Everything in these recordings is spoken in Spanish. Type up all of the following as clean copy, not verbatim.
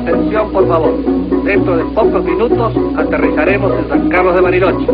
Atención, por favor. Dentro de pocos minutos aterrizaremos en San Carlos de Bariloche.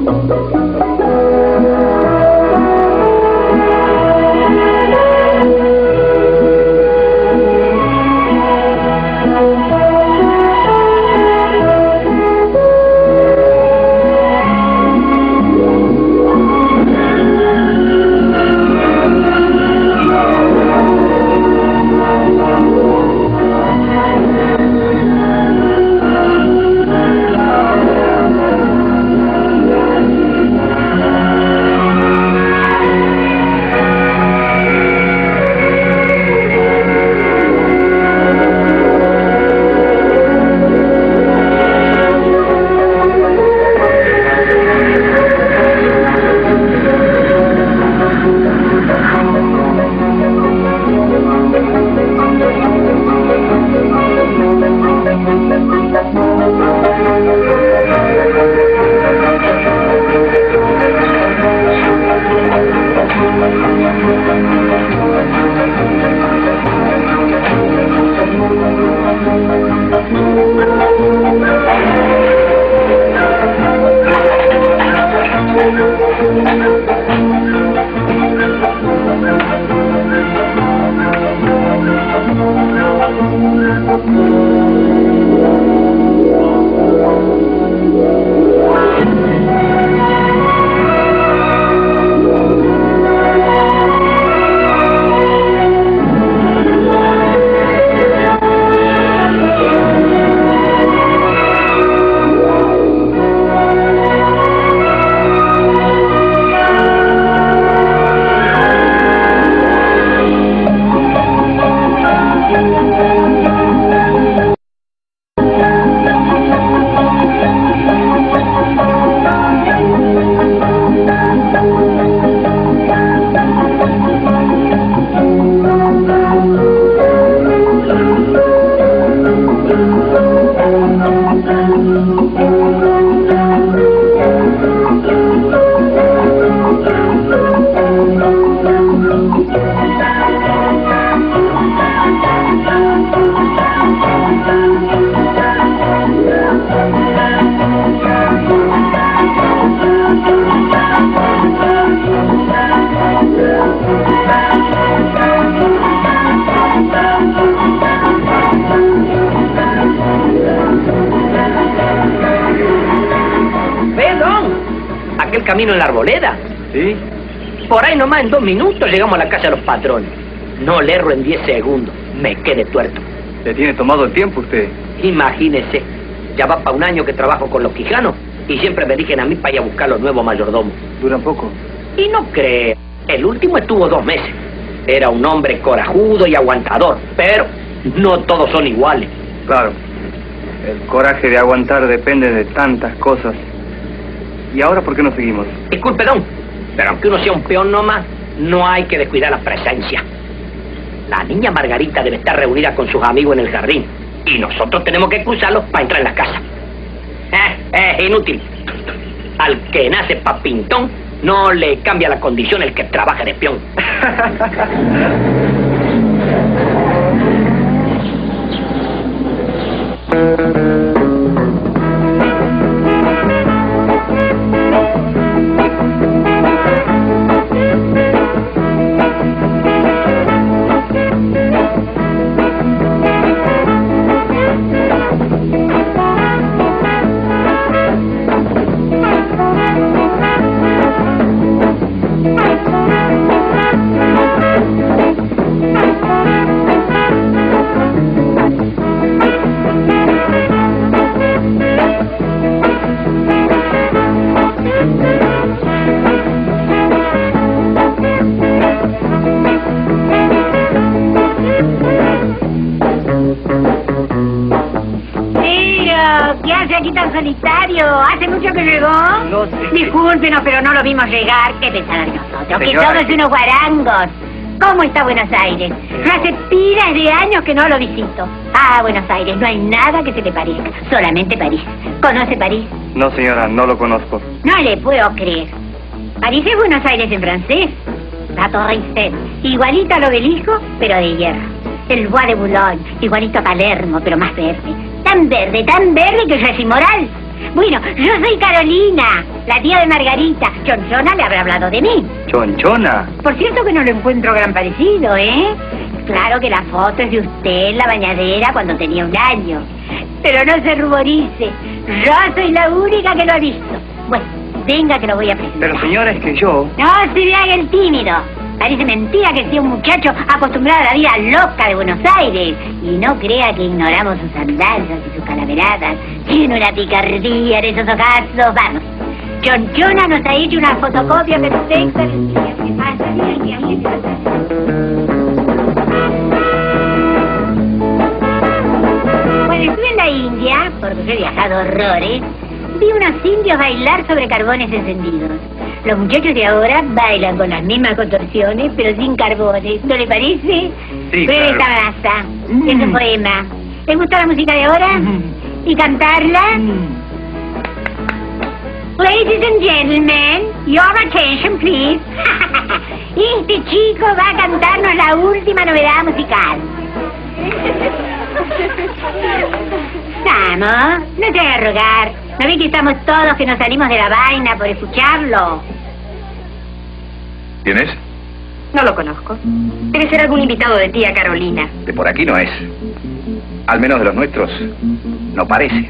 Camino en la arboleda. ¿Sí? Por ahí nomás en 2 minutos llegamos a la casa de los patrones. No le erro en 10 segundos. Me quedé tuerto. ¿Le tiene tomado el tiempo usted? Imagínese. Ya va para 1 año que trabajo con los quijanos y siempre me dirigen a mí para ir a buscar los nuevos mayordomos. ¿Duran poco? Y no cree. El último estuvo 2 meses. Era un hombre corajudo y aguantador, pero no todos son iguales. Claro. El coraje de aguantar depende de tantas cosas. ¿Y ahora por qué no seguimos? Disculpe, don, pero aunque uno sea un peón nomás, no hay que descuidar la presencia. La niña Margarita debe estar reunida con sus amigos en el jardín. Y nosotros tenemos que cruzarlos para entrar en la casa. Inútil. Al que nace pa' pintón, no le cambia la condición el que trabaja de peón. Solitario, ¿hace mucho que llegó? No sé. Discúlpenos, pero no lo vimos llegar. ¿Qué pensarán de nosotros? Señora, que somos unos guarangos. ¿Cómo está Buenos Aires? Hace pilas de años que no lo visito. Ah, Buenos Aires, no hay nada que se le parezca. Solamente París. ¿Conoce París? No, señora, no lo conozco. No le puedo creer. París es Buenos Aires en francés. La Torre Eiffel. Igualita al obelisco, pero de hierro. El Bois de Boulogne, igualito a Palermo, pero más verde. Tan verde que ya es inmoral. Bueno, yo soy Carolina, la tía de Margarita. Chonchona le habrá hablado de mí. ¿Chonchona? Por cierto que no lo encuentro gran parecido, ¿eh? Claro que la foto es de usted en la bañadera cuando tenía 1 año. Pero no se ruborice. Yo soy la única que lo ha visto. Bueno, venga que lo voy a presentar. Pero señora, es que yo... No se me haga el tímido. Parece mentira que sea un muchacho acostumbrado a la vida loca de Buenos Aires. Y no crea que ignoramos sus andanzas y sus calaveradas. Tiene una picardía en esos ojazos. Vamos. Chonchona nos ha hecho una fotocopia perfecta. Cuando estuve en la India, porque yo he viajado horrores, vi unos indios bailar sobre carbones encendidos. Los muchachos de ahora bailan con las mismas contorsiones, pero sin carbones. ¿No le parece? Sí, Pruebe claro. esta masa. Es un poema. ¿Les gusta la música de ahora? ¿Y cantarla? Ladies and gentlemen, your attention, please. Este chico va a cantarnos la última novedad musical. Vamos, no te hagas rogar. ¿No ves que estamos todos que nos salimos de la vaina por escucharlo? ¿Quién es? No lo conozco. Debe ser algún invitado de tía Carolina. De por aquí no es. Al menos de los nuestros, no parece.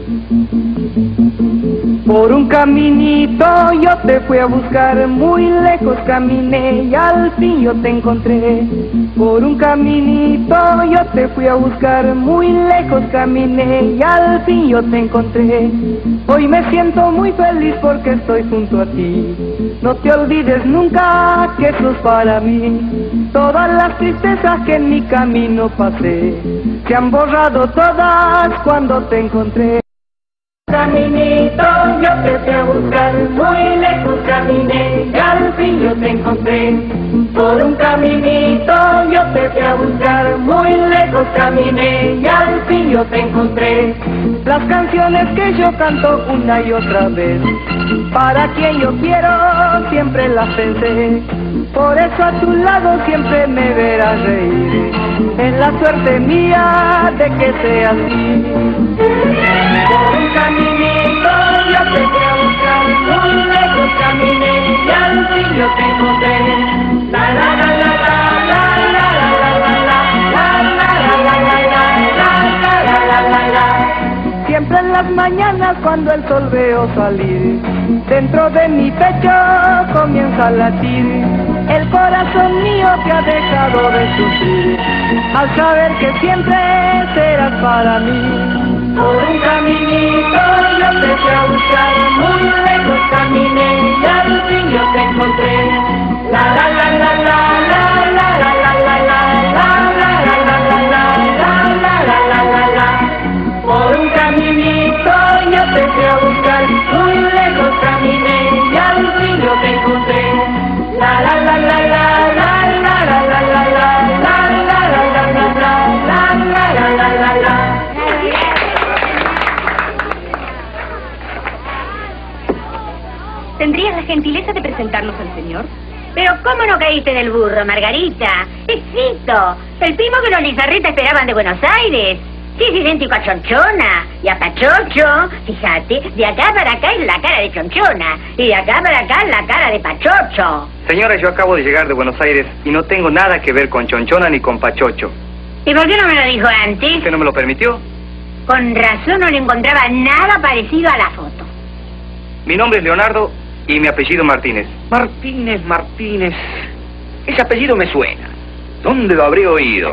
Por un caminito yo te fui a buscar, muy lejos caminé y al fin yo te encontré. Por un caminito yo te fui a buscar, muy lejos caminé y al fin yo te encontré. Hoy me siento muy feliz porque estoy junto a ti. No te olvides nunca que sos para mí. Todas las tristezas que en mi camino pasé se han borrado todas cuando te encontré. Caminito, yo te fui a buscar, muy lejos caminé y al fin yo te encontré. Por un caminito yo te fui a buscar, muy lejos caminé y al fin yo te encontré. Las canciones que yo canto una y otra vez, para quien yo quiero siempre las pensé. Por eso a tu lado siempre me verás reír, es la suerte mía de que sea así. Por un caminito yo te fui a buscar, muy lejos caminé y al fin yo te encontré. La la la la la la la la la la la la la la la. Siempre en las mañanas cuando el sol veo salir, dentro de mi pecho comienza a latir. El corazón mío te ha dejado de sufrir, al saber que siempre serás para mí. Por un caminito yo te fui a buscar, muy lejos caminé y al fin yo te encontré. La la la la la la la la la la la la la la la. Por un caminito yo te fui a buscar, muy lejos caminé y al fin yo te encontré. La la la la la la la la la la la la la la. ¿Tendrías la gentileza de presentarnos al señor? Pero ¿cómo no caíste del burro, Margarita? Es Fito, el primo que los Lizarreta esperaban de Buenos Aires. Sí, es idéntico a Chonchona y a Pachocho. Fíjate, de acá para acá es la cara de Chonchona y de acá para acá es la cara de Pachocho. Señora, yo acabo de llegar de Buenos Aires y no tengo nada que ver con Chonchona ni con Pachocho. ¿Y por qué no me lo dijo antes? ¿Usted no me lo permitió? Con razón no le encontraba nada parecido a la foto. Mi nombre es Leonardo y mi apellido Martínez. Martínez. Ese apellido me suena. ¿Dónde lo habré oído?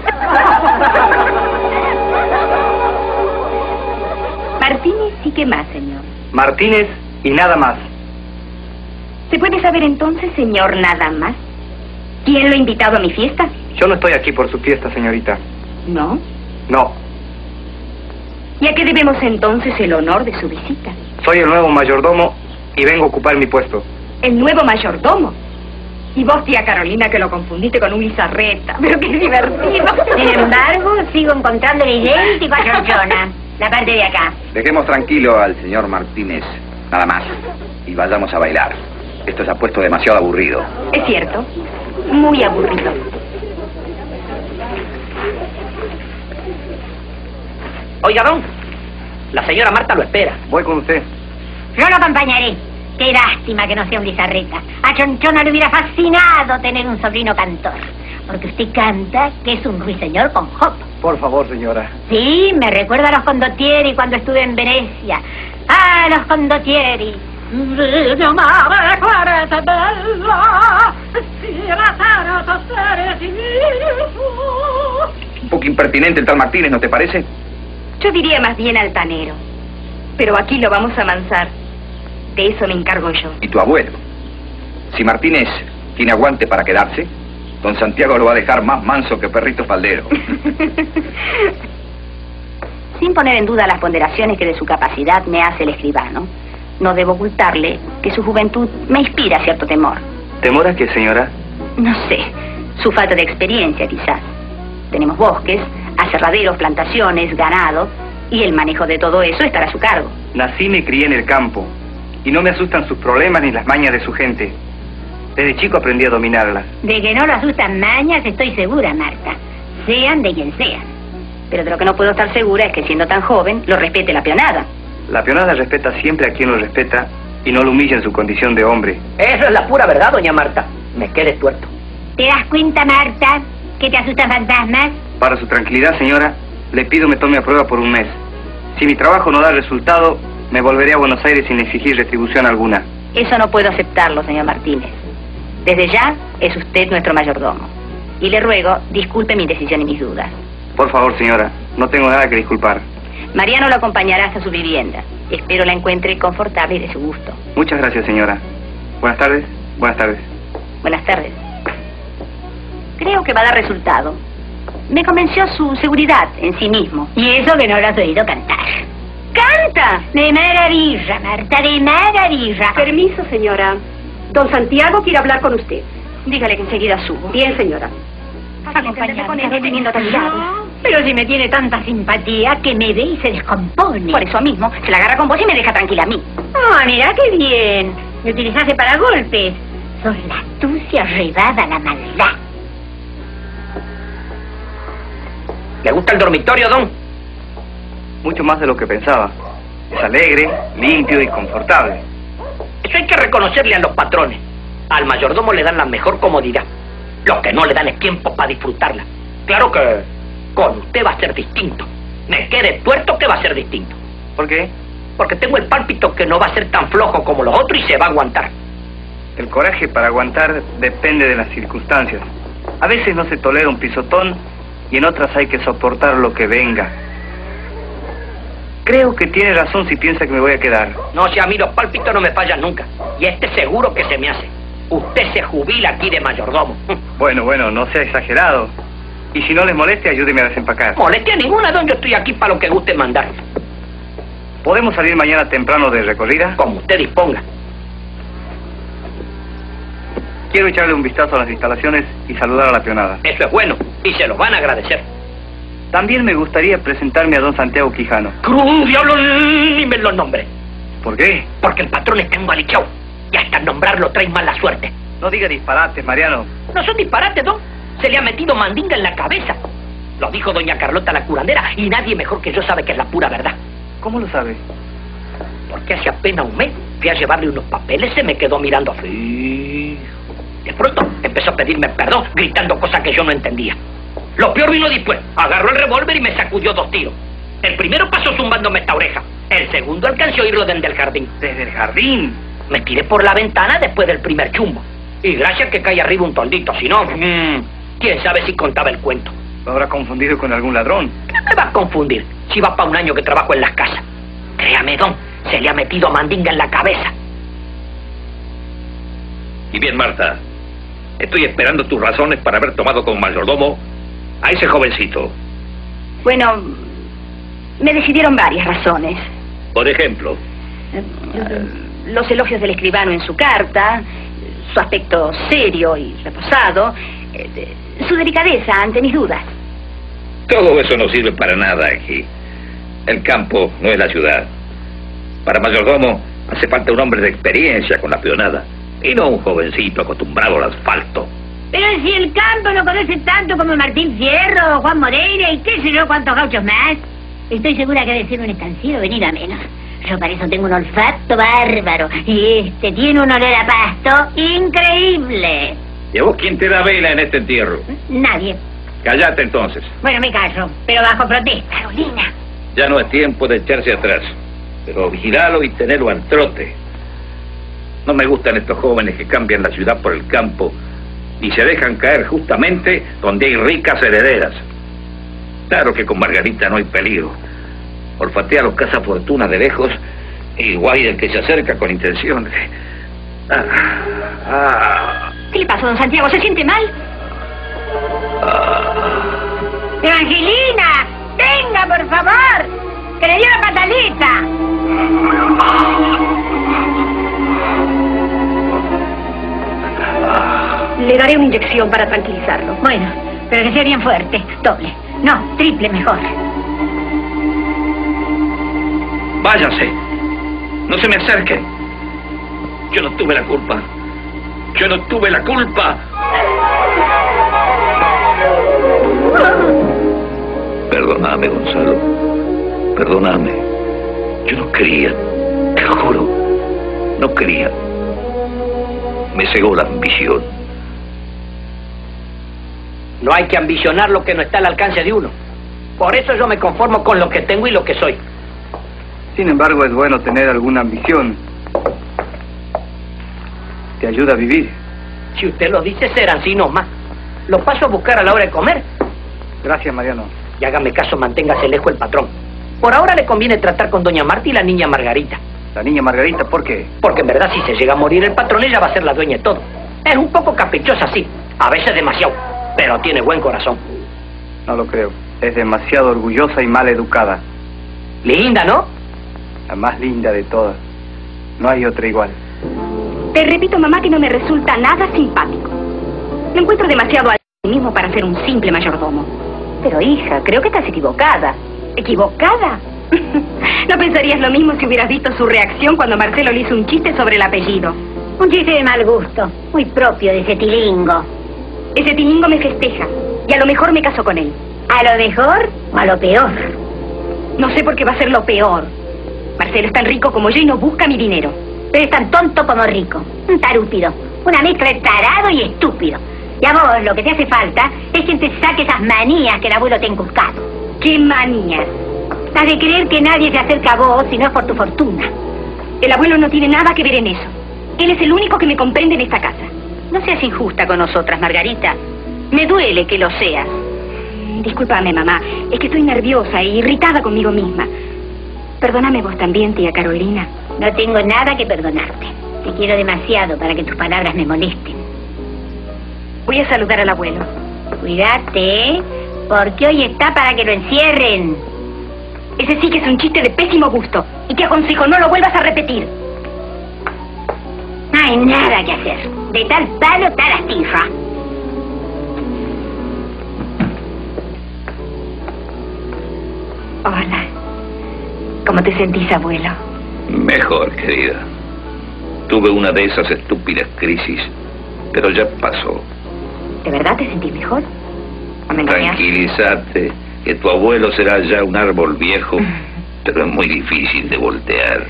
Martínez y qué más, señor. Martínez y nada más. ¿Se puede saber entonces, señor, nada más? ¿Quién lo ha invitado a mi fiesta? Yo no estoy aquí por su fiesta, señorita. ¿No? No. ¿Y a qué debemos entonces el honor de su visita? Soy el nuevo mayordomo y vengo a ocupar mi puesto. ¿El nuevo mayordomo? Y vos, tía Carolina, que lo confundiste con un Lizarreta. Pero qué divertido. Sin embargo, sigo encontrándole idéntico a Chonchona. La parte de acá. Dejemos tranquilo al señor Martínez, nada más, y vayamos a bailar. Esto se ha puesto demasiado aburrido. Es cierto. Muy aburrido. Oiga, don, la señora Marta lo espera. Voy con usted. Yo lo acompañaré. Qué lástima que no sea un Lizarreta. A Chonchona le hubiera fascinado tener un sobrino cantor. Porque usted canta que es un ruiseñor con hop. Por favor, señora. Sí, me recuerda a los condottieri cuando estuve en Venecia. ¡Ah, los condottieri! Un poco impertinente el tal Martínez, ¿no te parece? Yo diría más bien altanero. Pero aquí lo vamos a amansar. De eso me encargo yo. Y tu abuelo. Si Martínez tiene aguante para quedarse, don Santiago lo va a dejar más manso que perrito faldero. Sin poner en duda las ponderaciones que de su capacidad me hace el escribano, no debo ocultarle que su juventud me inspira cierto temor. ¿Temor a qué, señora? No sé, su falta de experiencia quizás. Tenemos bosques, aserraderos, plantaciones, ganado, y el manejo de todo eso estará a su cargo. Nací y me crié en el campo, y no me asustan sus problemas ni las mañas de su gente. Desde chico aprendí a dominarlas. De que no lo asustan mañas estoy segura, Marta. Sean de quien sean. Pero de lo que no puedo estar segura es que siendo tan joven, lo respete la peonada. La peonada respeta siempre a quien lo respeta y no lo humilla en su condición de hombre. Eso es la pura verdad, doña Marta. Me quede tuerto. ¿Te das cuenta, Marta, que te asustan fantasmas? Para su tranquilidad, señora, le pido me tome a prueba por un mes. Si mi trabajo no da resultado, me volveré a Buenos Aires sin exigir retribución alguna. Eso no puedo aceptarlo, señor Martínez. Desde ya es usted nuestro mayordomo. Y le ruego, disculpe mi indecisión y mis dudas. Por favor, señora, no tengo nada que disculpar. Mariano lo acompañará hasta su vivienda. Espero la encuentre confortable y de su gusto. Muchas gracias, señora. Buenas tardes. Buenas tardes. Buenas tardes. Creo que va a dar resultado. Me convenció su seguridad en sí mismo. Y eso que no lo has oído cantar. ¡Canta! De maravilla, Marta, de maravilla. Permiso, señora. Don Santiago quiere hablar con usted. Dígale que enseguida subo. Bien, señora. Acompáñame con él, teniendo tan mirado. Pero si me tiene tanta simpatía que me ve y se descompone. Por eso mismo, se la agarra con vos y me deja tranquila a mí. Ah, mira qué bien. Me utilizaste para golpes. Sos la astucia llevada a la maldad. ¿Le gusta el dormitorio, don? Mucho más de lo que pensaba. Es alegre, limpio y confortable. Eso hay que reconocerle a los patrones. Al mayordomo le dan la mejor comodidad. Lo que no le dan es tiempo para disfrutarla. Claro que con usted va a ser distinto. Me quede tuerto que va a ser distinto. ¿Por qué? Porque tengo el pálpito que no va a ser tan flojo como los otros y se va a aguantar. El coraje para aguantar depende de las circunstancias. A veces no se tolera un pisotón y en otras hay que soportar lo que venga. Creo que tiene razón si piensa que me voy a quedar. No, si a mí los pálpitos no me fallan nunca. Y este seguro que se me hace. Usted se jubila aquí de mayordomo. Bueno, no sea exagerado. Y si no les moleste, ayúdeme a desempacar. Molestia ninguna, don. Yo estoy aquí para lo que guste mandar. ¿Podemos salir mañana temprano de recorrida? Como usted disponga. Quiero echarle un vistazo a las instalaciones y saludar a la peonada. Eso es bueno. Y se lo van a agradecer. También me gustaría presentarme a don Santiago Quijano. ¡Cruz, diablo! Ni me lo nombre. ¿Por qué? Porque el patrón está embalichado. Y hasta nombrarlo trae mala suerte. No diga disparates, Mariano. No son disparates, don. Se le ha metido mandinga en la cabeza. Lo dijo doña Carlota la curandera y nadie mejor que yo sabe que es la pura verdad. ¿Cómo lo sabe? Porque hace apenas un mes fui a llevarle unos papeles, se me quedó mirando fijo. De pronto empezó a pedirme perdón, gritando cosas que yo no entendía. Lo peor vino después. Agarró el revólver y me sacudió 2 tiros. El primero pasó zumbándome esta oreja. El segundo alcancé a oírlo desde el jardín. ¿Desde el jardín? Me tiré por la ventana después del primer chumbo. Y gracias que cae arriba un toldito, si no, quién sabe si contaba el cuento. ¿Lo habrá confundido con algún ladrón? ¿Qué me va a confundir? Si va para un año que trabajo en las casas. Créame, don, se le ha metido mandinga en la cabeza. Y bien, Marta, estoy esperando tus razones para haber tomado como mayordomo a ese jovencito. Bueno, me decidieron varias razones. Por ejemplo. Los elogios del escribano en su carta, su aspecto serio y reposado, su delicadeza ante mis dudas. Todo eso no sirve para nada aquí. El campo no es la ciudad. Para mayordomo hace falta un hombre de experiencia con la peonada y no un jovencito acostumbrado al asfalto. Pero si el campo lo conoce tanto como Martín Fierro, Juan Moreira y qué sé yo cuántos gauchos más. Estoy segura que debe ser un estanciero venido a menos. Yo para eso tengo un olfato bárbaro. Y este tiene un olor a pasto increíble. ¿Y a vos quién te da vela en este entierro? Nadie. Callate entonces. Bueno, me callo, pero bajo protesta, Carolina. Ya no es tiempo de echarse atrás. Pero vigilalo y tenelo al trote. No me gustan estos jóvenes que cambian la ciudad por el campo y se dejan caer justamente donde hay ricas herederas. Claro que con Margarita no hay peligro. Olfatea los cazafortunas de lejos y guay el que se acerca con intención. ¿Qué le pasó, don Santiago? ¿Se siente mal? Evangelina, venga, por favor, que le dio la pataleta. Le daré una inyección para tranquilizarlo. Bueno, pero que sea bien fuerte, doble. No, triple mejor. Váyanse. No se me acerquen. Yo no tuve la culpa. Yo no tuve la culpa. Perdóname, Gonzalo. Perdóname. Yo no quería. Te juro. No quería. Me cegó la ambición. No hay que ambicionar lo que no está al alcance de uno. Por eso yo me conformo con lo que tengo y lo que soy. Sin embargo, es bueno tener alguna ambición. Te ayuda a vivir. Si usted lo dice, serán así nomás. Los paso a buscar a la hora de comer. Gracias, Mariano. Y hágame caso, manténgase lejos el patrón. Por ahora le conviene tratar con doña Marta y la niña Margarita. La niña Margarita, ¿por qué? Porque en verdad, si se llega a morir el patrón, ella va a ser la dueña de todo. Es un poco caprichosa, sí. A veces demasiado. Pero tiene buen corazón. No lo creo. Es demasiado orgullosa y mal educada. Linda, ¿no? La más linda de todas. No hay otra igual. Te repito, mamá, que no me resulta nada simpático. Lo encuentro demasiado al mismo para ser un simple mayordomo. Pero hija, creo que estás equivocada. ¿Equivocada? ¿No pensarías lo mismo si hubieras visto su reacción cuando Marcelo le hizo un chiste sobre el apellido? Un chiste de mal gusto, muy propio de ese tilingo. Ese tilingo me festeja, y a lo mejor me caso con él. ¿A lo mejor o a lo peor? No sé por qué va a ser lo peor. Marcelo es tan rico como yo y no busca mi dinero. Pero es tan tonto como rico. Un tarúpido. Una mezcla de tarado y estúpido. Y a vos lo que te hace falta es que te saque esas manías que el abuelo te ha inculcado. ¿Qué manías? Las de creer que nadie se acerca a vos si no es por tu fortuna. El abuelo no tiene nada que ver en eso. Él es el único que me comprende en esta casa. No seas injusta con nosotras, Margarita. Me duele que lo seas. Discúlpame, mamá. Es que estoy nerviosa e irritada conmigo misma. Perdóname vos también, tía Carolina. No tengo nada que perdonarte. Te quiero demasiado para que tus palabras me molesten. Voy a saludar al abuelo. Cuídate, porque hoy está para que lo encierren. Ese sí que es un chiste de pésimo gusto. Y te aconsejo, no lo vuelvas a repetir. No hay nada que hacer. De tal palo, tal astilla. Hola. ¿Cómo te sentís, abuelo? Mejor, querida. Tuve una de esas estúpidas crisis, pero ya pasó. ¿De verdad te sentís mejor? ¿No me engañas? Tranquilízate, que tu abuelo será ya un árbol viejo, pero es muy difícil de voltear.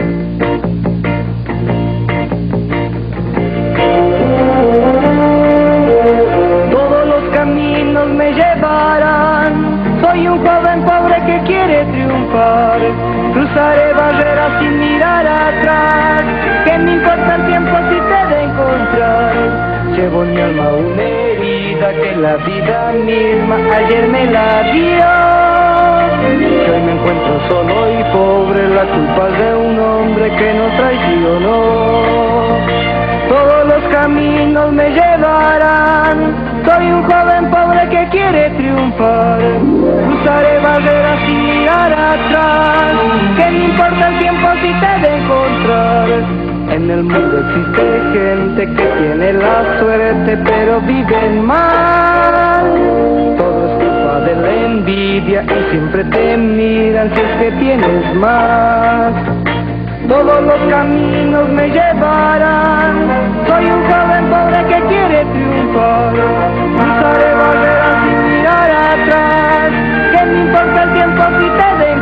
Todos los caminos me llevarán. Soy un joven pobre que quiere triunfar. Cruzaré barreras sin mirar atrás. Que me importa el tiempo si te he de encontrar. Llevo en mi alma una herida que la vida misma ayer me la dio. Que hoy me encuentro solo y pobre, la culpa es de un hombre que nos traicionó. Todos los caminos me llevarán. Soy un joven pobre que quiere triunfar. Cruzaré barreras sin mirar atrás. Que me importa el tiempo si te he de encontrar. En el mundo existe gente que tiene la suerte pero viven mal. Todo es culpa de la envidia y siempre te miran si es que tienes más. Todos los caminos me llevarán. Soy un joven pobre que quiere triunfar. Cruzaré barreras sin mirar atrás. Que me importa el tiempo si te den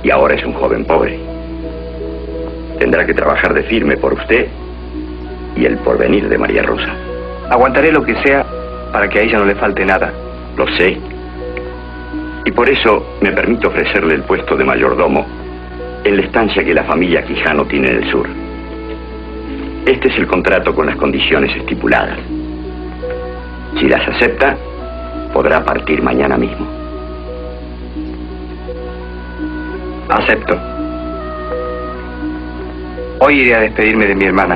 y ahora es un joven pobre. Tendrá que trabajar de firme por usted y el porvenir de María Rosa. Aguantaré lo que sea para que a ella no le falte nada. Lo sé. Y por eso me permito ofrecerle el puesto de mayordomo en la estancia que la familia Quijano tiene en el sur. Este es el contrato con las condiciones estipuladas. Si las acepta, podrá partir mañana mismo. Acepto. Hoy iré a despedirme de mi hermana.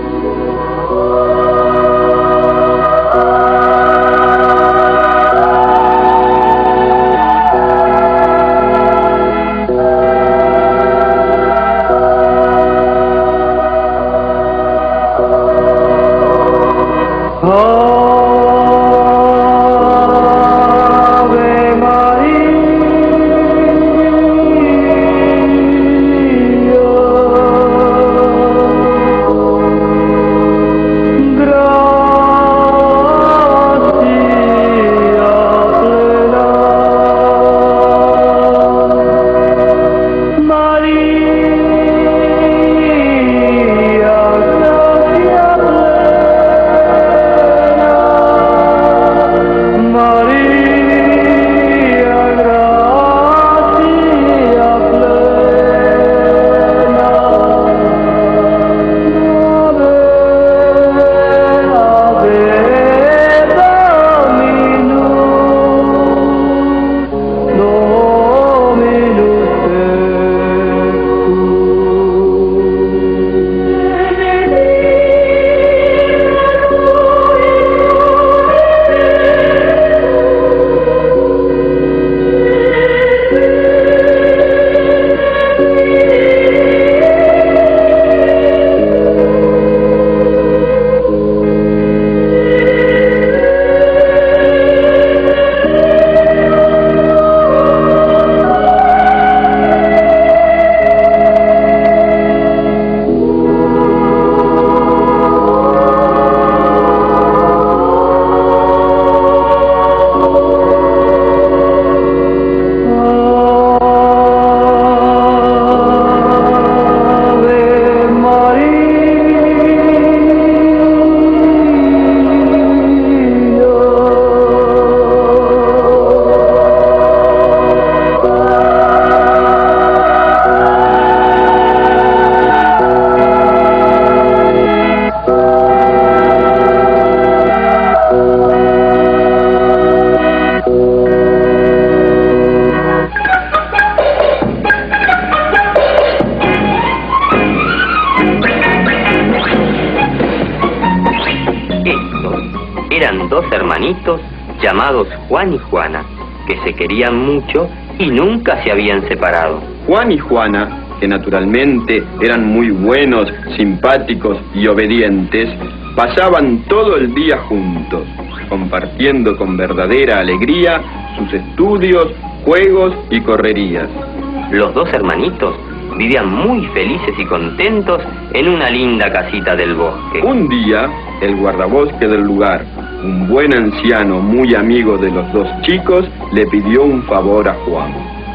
Llamados Juan y Juana, que se querían mucho y nunca se habían separado. Juan y Juana, que naturalmente eran muy buenos, simpáticos y obedientes, pasaban todo el día juntos, compartiendo con verdadera alegría sus estudios, juegos y correrías. Los dos hermanitos vivían muy felices y contentos en una linda casita del bosque. Un día, el guardabosque del lugar, un buen anciano muy amigo de los dos chicos, le pidió un favor a Juan.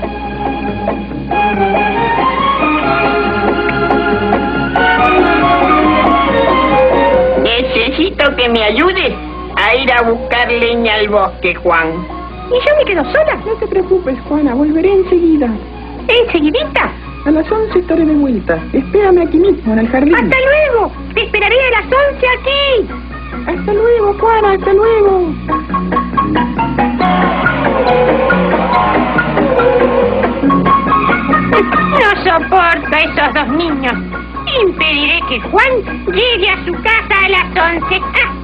Necesito que me ayudes a ir a buscar leña al bosque, Juan. ¿Y yo me quedo sola? No te preocupes, Juana, volveré enseguida. ¿Enseguidita? A las 11 estaré de vuelta. Espérame aquí mismo, en el jardín. ¡Hasta luego! ¡Te esperaré a las 11 aquí! ¡Hasta luego, Juana! ¡Hasta luego! No soporto a esos dos niños. Impediré que Juan llegue a su casa a las 11.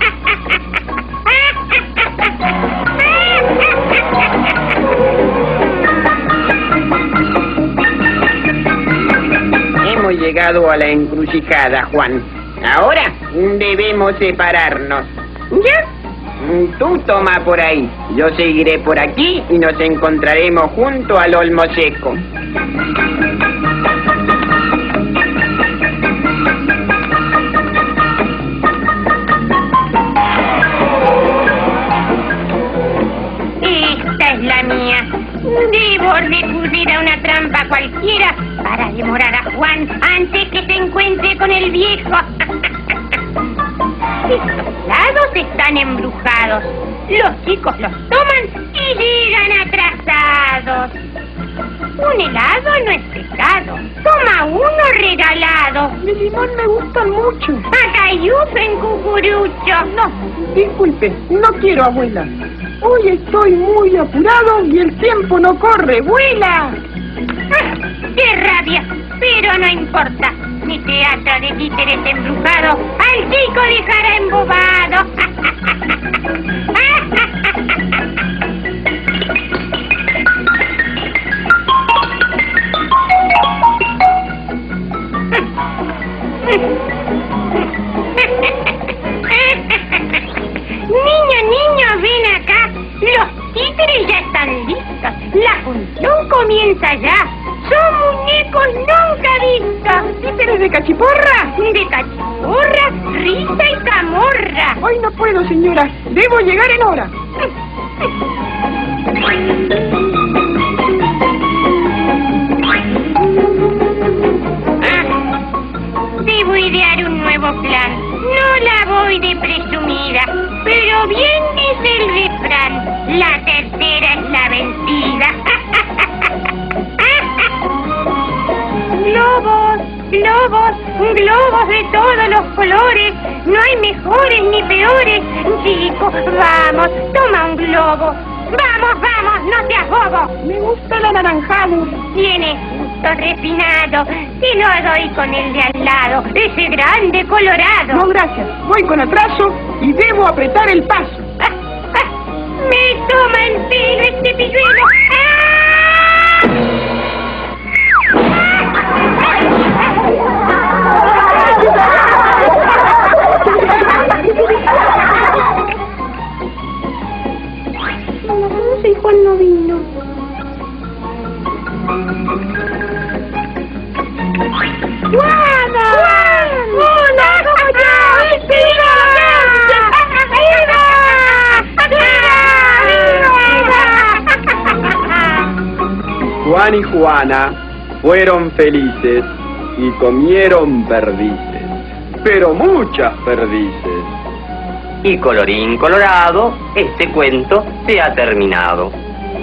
Hemos llegado a la encrucijada, Juan. Ahora debemos separarnos. ¿Ya? Tú toma por ahí. Yo seguiré por aquí y nos encontraremos junto al olmo seco. Esta es la mía. Debo recurrir a una trampa cualquiera para demorar a Juan antes que se encuentre con el viejo. Estos helados están embrujados. Los chicos los toman y llegan atrasados. Un helado no es pecado. Toma uno regalado. De limón me gustan mucho. Acayuso en cucurucho. No, disculpe, no quiero, abuela. Hoy estoy muy apurado y el tiempo no corre. ¡Vuela! ¡Ah! ¡Qué rabia! Pero no importa. Mi teatro de títeres embrujado al chico dejará embobado. Niño, ven acá. Los títeres ya están listos. La función comienza ya. Son muñecos nunca vistos. ¿Títeres de cachiporra? De cachiporra, risa y camorra. Hoy no puedo, señora. Debo llegar en hora. Debo idear un nuevo plan. No la voy de presumida, pero bien dice el refrán, la tercera es la vencida. Globos de todos los colores, no hay mejores ni peores. Chicos, vamos, toma un globo. Vamos, no seas bobo. Me gusta el anaranjado. Tiene gusto refinado, si lo doy con el de al lado, ese grande colorado. No, gracias, voy con atraso y debo apretar el paso. Me toma el pelo este pilluelo. Y Juan no vino. ¡Juana! ¡Cómo ya! ¡Viva! Juan y Juana fueron felices y comieron perdices, pero muchas perdices. Y colorín colorado, este cuento se ha terminado.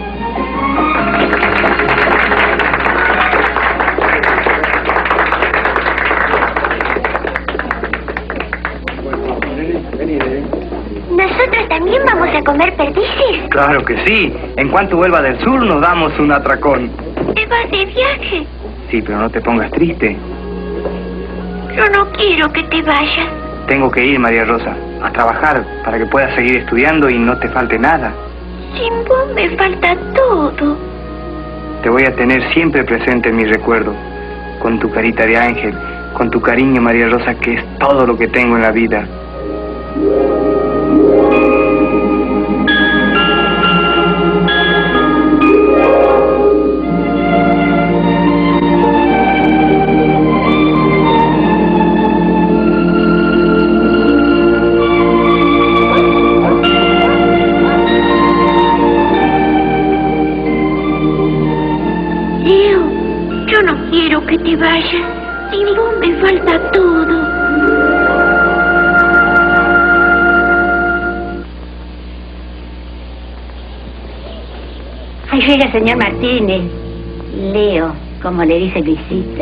¿Nosotros también vamos a comer perdices? Claro que sí. En cuanto vuelva del sur nos damos un atracón. ¿Te vas de viaje? Sí, pero no te pongas triste. Yo no quiero que te vayas. Tengo que ir, María Rosa, a trabajar para que puedas seguir estudiando y no te falte nada. Sin vos me falta todo. Te voy a tener siempre presente en mi recuerdo, con tu carita de ángel, con tu cariño, María Rosa, que es todo lo que tengo en la vida. Que te vayas, sin vos me falta todo. Ahí llega el señor Martínez. Leo, como le dice Luisita.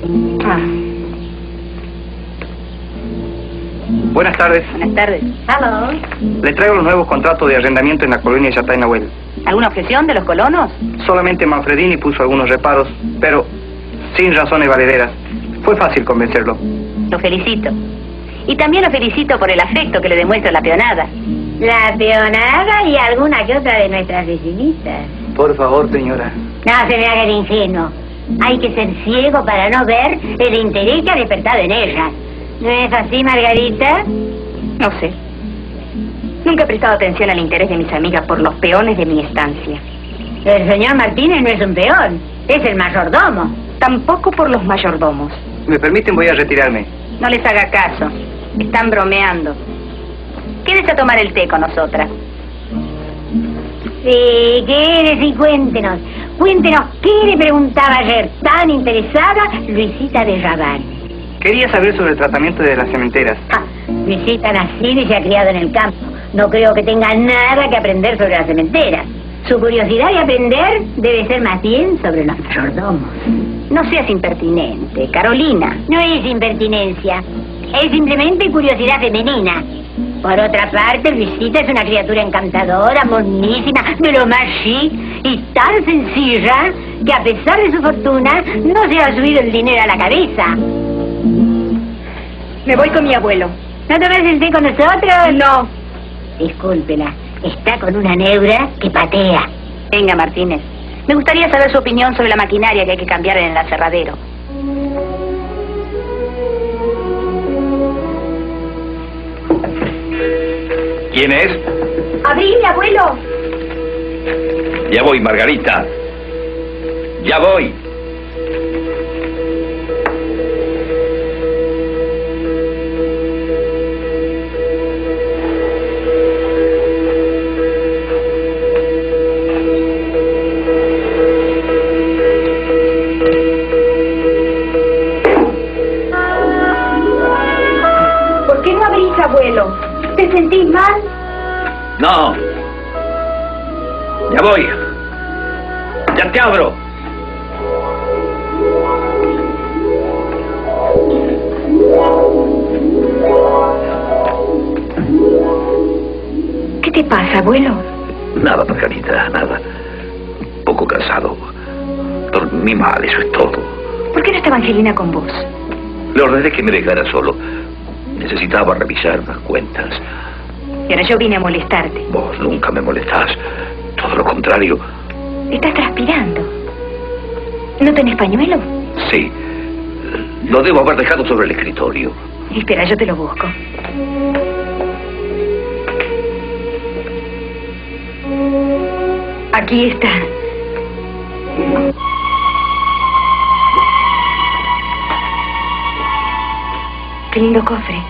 Buenas tardes. Buenas tardes. Hello. Le traigo los nuevos contratos de arrendamiento en la colonia Yatay Nahuel. ¿Alguna objeción de los colonos? Solamente Manfredini puso algunos reparos, pero sin razones valederas. Fue fácil convencerlo. Lo felicito. Y también lo felicito por el afecto que le demuestra la peonada. La peonada y alguna que otra de nuestras vecinitas. Por favor, señora. No se me haga el ingenuo. Hay que ser ciego para no ver el interés que ha despertado en ellas. ¿No es así, Margarita? No sé. Nunca he prestado atención al interés de mis amigas por los peones de mi estancia. El señor Martínez no es un peón, es el mayordomo. Tampoco por los mayordomos. ¿Me permiten? Voy a retirarme. No les haga caso. Están bromeando. Quédese a tomar el té con nosotras. Sí, quédese y cuéntenos. Cuéntenos, ¿qué le preguntaba ayer tan interesada Luisita de Raval? Quería saber sobre el tratamiento de las cementeras. Luisita nacido y se ha criado en el campo. No creo que tenga nada que aprender sobre las cementeras. Su curiosidad de aprender debe ser más bien sobre los mayordomos. No seas impertinente, Carolina. No es impertinencia, es simplemente curiosidad femenina. Por otra parte, Luisita es una criatura encantadora, monísima, de lo más chic y tan sencilla que a pesar de su fortuna no se ha subido el dinero a la cabeza. Me voy con mi abuelo. ¿No te vas a ir con nosotros? No. Discúlpela, está con una neura que patea. Venga, Martínez. Me gustaría saber su opinión sobre la maquinaria que hay que cambiar en el aserradero. ¿Quién es? ¡Abrí, abuelo! Ya voy, Margarita. Ya voy. ¿Por qué no abrís, abuelo? ¿Te sentís mal? No. Ya voy. Ya te abro. ¿Qué te pasa, abuelo? Nada, Margarita, nada. Un poco cansado. Dormí mal, eso es todo. ¿Por qué no estaba Angelina con vos? Le ordené que me dejara solo. Necesitaba revisar unas cuentas. Y ahora yo vine a molestarte. Vos nunca me molestás. Todo lo contrario. Estás transpirando. ¿No tenés pañuelo? Sí. Lo debo haber dejado sobre el escritorio. Espera, yo te lo busco. Aquí está. Qué lindo cofre.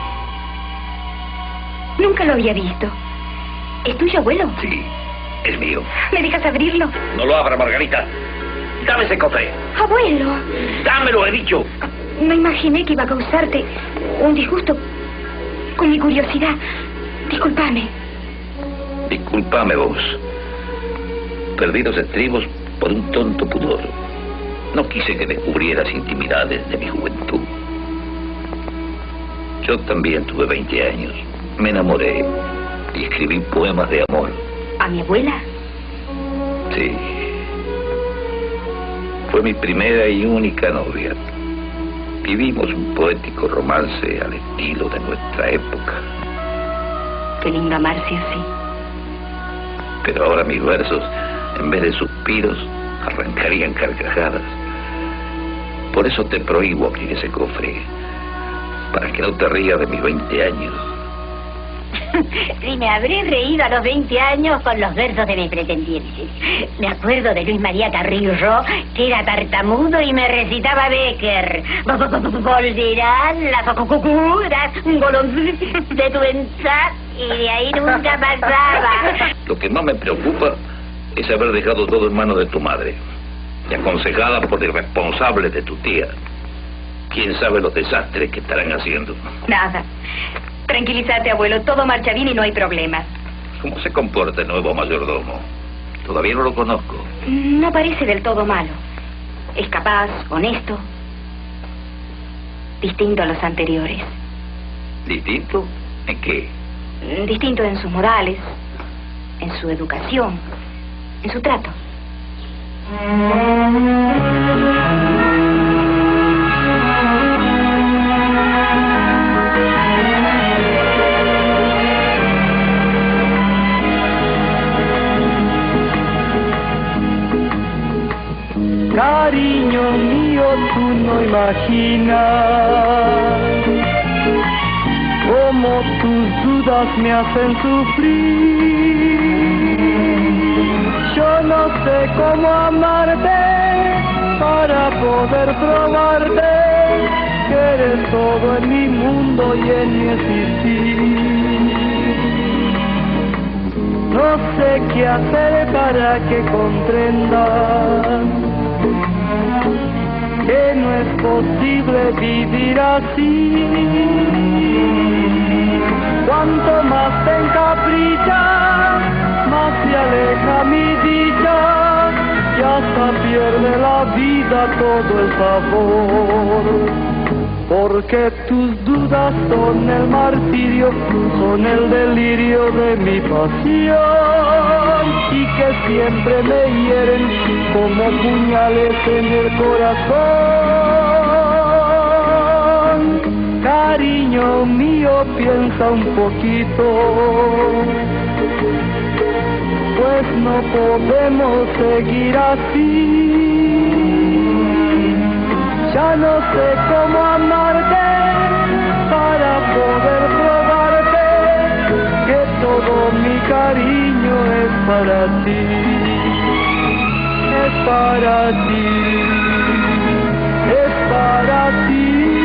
Nunca lo había visto. ¿Es tuyo, abuelo? Sí, es mío. ¿Me dejas abrirlo? No lo abra, Margarita. Dame ese cofre. Abuelo. Dámelo, he dicho. No imaginé que iba a causarte un disgusto con mi curiosidad. Discúlpame. Discúlpame vos. Perdí los estribos por un tonto pudor. No quise que descubrieras intimidades de mi juventud. Yo también tuve 20 años. Me enamoré y escribí poemas de amor. ¿A mi abuela? Sí. Fue mi primera y única novia. Vivimos un poético romance al estilo de nuestra época. Qué lindo amarse así. Pero ahora mis versos, en vez de suspiros, arrancarían carcajadas. Por eso te prohíbo abrir ese cofre, para que no te rías de mis 20 años. Si me habré reído a los 20 años con los versos de mis pretendientes. Me acuerdo de Luis María Carrillo, que era tartamudo y me recitaba Becker. Volverán las cucucuras de tu ensaz, y de ahí nunca pasaba. Lo que más me preocupa es haber dejado todo en manos de tu madre, y aconsejada por irresponsables de tu tía. ¿Quién sabe los desastres que estarán haciendo? Nada. Tranquilízate, abuelo. Todo marcha bien y no hay problemas. ¿Cómo se comporta el nuevo mayordomo? Todavía no lo conozco. No parece del todo malo. Es capaz, honesto. Distinto a los anteriores. ¿Distinto? ¿En qué? Distinto en sus modales, en su educación, en su trato. Cariño mío, tú no imaginas cómo tus dudas me hacen sufrir. Yo no sé cómo amarte para poder probarte que eres todo en mi mundo y en mi existir. no sé qué hacer para que comprendan que no es posible vivir así. Cuanto más te encapricha, más se aleja mi dicha, y hasta pierde la vida todo el sabor. Porque tus dudas son el martirio, son el delirio de mi pasión, y que siempre me hieren como puñales en el corazón. Cariño mío, piensa un poquito, pues no podemos seguir así. Ya no sé cómo amarte para poder probarte que todo mi cariño es para ti, es para ti, es para ti.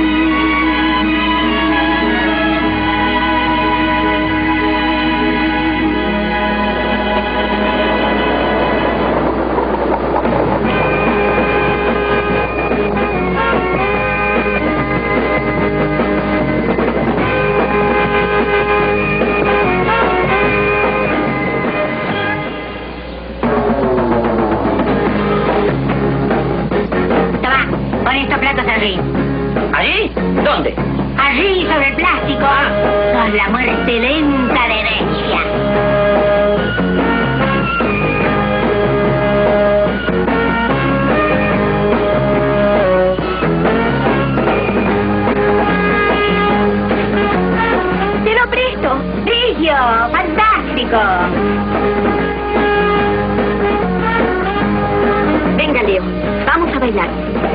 Allí. ¿Allí? ¿Dónde? Allí, sobre el plástico. Con la muerte lenta de Necia. Te lo presto. Brillo, fantástico. Venga, Leo. Vamos a bailar.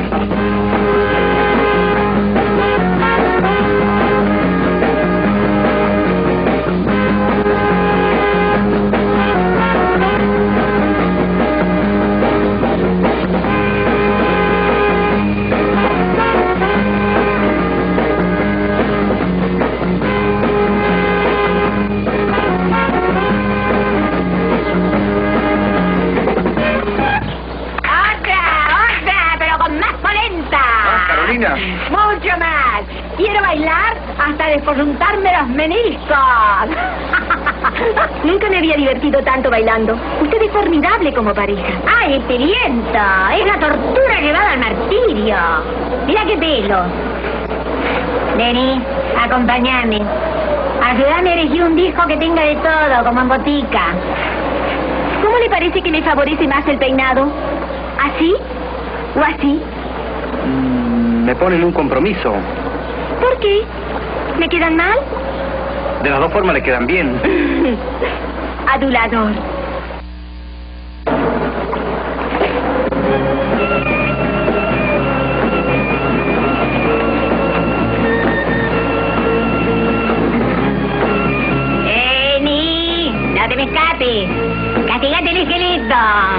Mucho más. Quiero bailar hasta descoyuntarme los meniscos. Nunca me había divertido tanto bailando. Usted es formidable como pareja. ¡Ay, este viento! Es la tortura llevada al martirio. Mira qué pelo. Vení, acompáñame. Ayúdame a elegir un disco que tenga de todo, como en botica. ¿Cómo le parece que me favorece más el peinado? ¿Así? ¿O así? Me ponen un compromiso. ¿Por qué? ¿Me quedan mal? De las dos formas le quedan bien. Adulador. ¡Ni! ¡No te me escapes! ¡Castigate el esqueleto!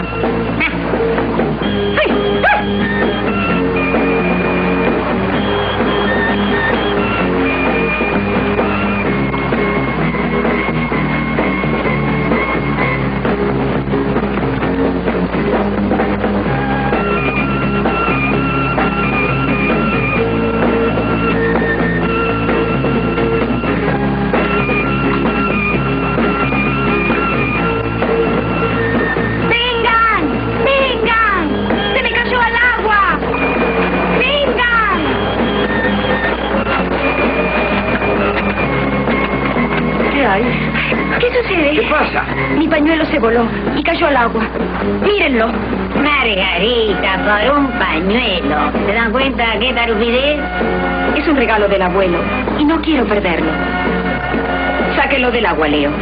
¿Qué sucede? ¿Qué pasa? Mi pañuelo se voló y cayó al agua. Mírenlo. Margarita, por un pañuelo. ¿Se dan cuenta qué tarufidez? Es un regalo del abuelo y no quiero perderlo. Sáquelo del agua, Leo.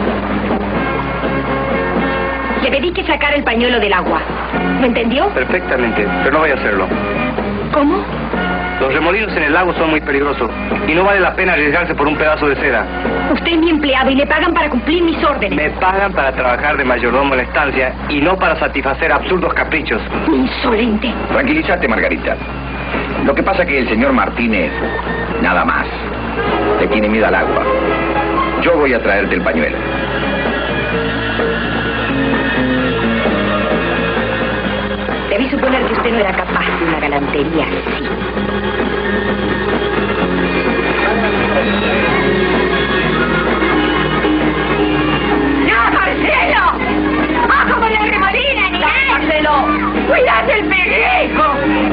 Le pedí que sacara el pañuelo del agua. ¿Me entendió? Perfectamente, pero no vaya a hacerlo. ¿Cómo? Los remolinos en el lago son muy peligrosos y no vale la pena arriesgarse por un pedazo de seda. Usted es mi empleado y le pagan para cumplir mis órdenes. Me pagan para trabajar de mayordomo en la estancia y no para satisfacer absurdos caprichos. Insolente. Tranquilízate, Margarita. Lo que pasa es que el señor Martínez, nada más, le tiene miedo al agua. Yo voy a traerte el pañuelo. Debí suponer que usted no era capaz de una galantería así. ¡No, Marcelo! ¡Ojo con la remolina, ni nada! ¡Marcelo! ¡Cuidate el pellejo!